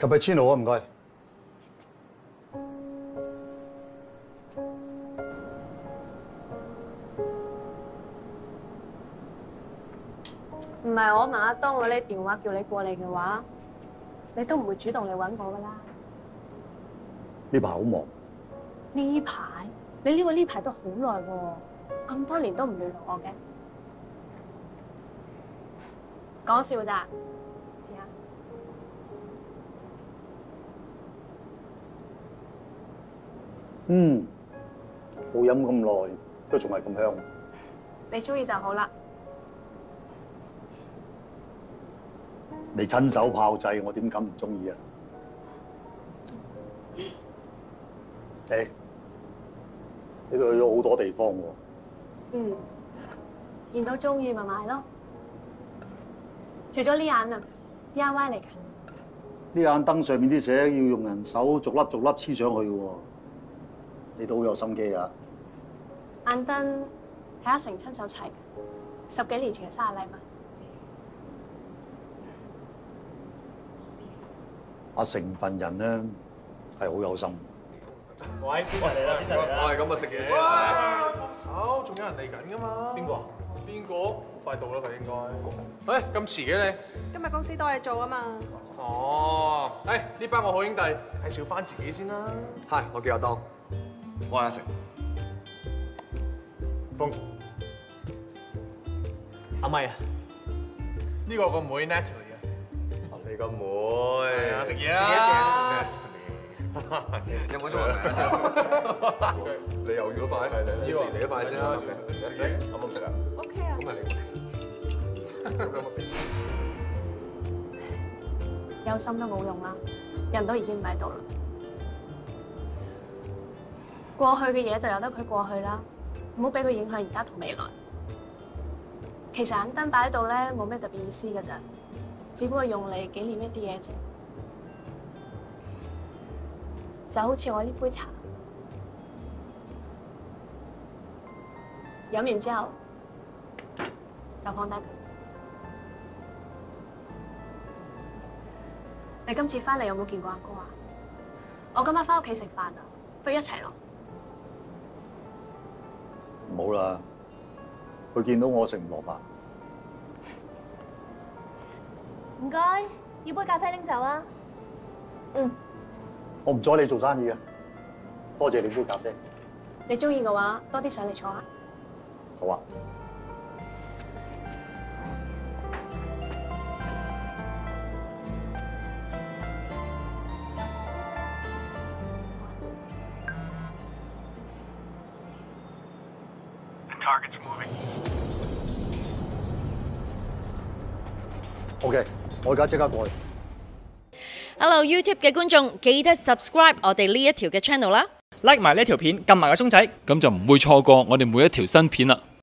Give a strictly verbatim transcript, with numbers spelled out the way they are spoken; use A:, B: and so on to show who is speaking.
A: cappuccino啊，唔該。
B: 唔係我問阿當攞你電話叫你過嚟嘅話，你都唔會主動嚟揾我噶啦。
A: 呢排好忙。
B: 呢排？你呢個呢排都好耐喎，咁多年都唔聯絡我嘅。講笑咋？試下。
A: 嗯，冇飲咁耐，都仲係咁香。
B: 你中意就好啦。
A: 你親手炮製，我點敢唔中意啊？誒，你都去咗好多地方喎。
B: 嗯，見到中意咪買咯。除咗呢眼啊 ，D I Y 嚟㗎。
A: 呢眼燈上面啲寫要用人手逐粒逐粒黐上去嘅喎，你都好有心機啊！
B: 眼燈係阿成親手砌嘅，十幾年前嘅生日禮物。
A: 阿成份人咧係好有心。
C: 喂，邊個嚟啦？邊個嚟啦？
D: 我係咁啊，食嘢先。喂，放手，仲有人嚟緊㗎嘛？
C: 邊個？
D: 邊個？快到啦，佢應該。誒，咁遲嘅你？
E: 今日公司多嘢做啊嘛。
D: 哦，誒，呢班我好兄弟，介紹翻自己先啦。係，我叫阿當。我係阿成。
C: 風。阿咪啊？
D: 呢個個妹 Natalie 啊。你個妹。係啊，食嘢
C: 食嘢
D: 啊！有冇中文名？你又要快？你食你一塊先啦。有冇食啊
E: OK 啊。
D: 咁咪你。
B: 有心都冇用啦，人都已經唔喺度啦。過去嘅嘢就由得佢過去啦，唔好俾佢影響而家同未來。其實眼燈擺喺度咧，冇咩特別意思㗎咋，只不過用嚟紀念一啲嘢啫。就好似我呢杯茶，飲完之後就放低佢。你今次翻嚟有冇見過阿哥啊？我今晚翻屋企食飯啊，不如一齊咯。
A: 唔好啦，佢見到我食唔落飯。
E: 唔該，要杯咖啡拎走啊。
B: 嗯。
A: 我唔阻你做生意嘅，多謝你杯咖啡。
B: 你中意嘅話，多啲上嚟坐下。
A: 好啊。OK， 我而家即刻過去。
F: Hello YouTube 嘅觀眾，記得 subscribe 我哋呢一條嘅 channel 啦
C: ，like 埋呢條片，撳埋個鐘仔，
G: 咁就唔會錯過我哋每一條新片啦。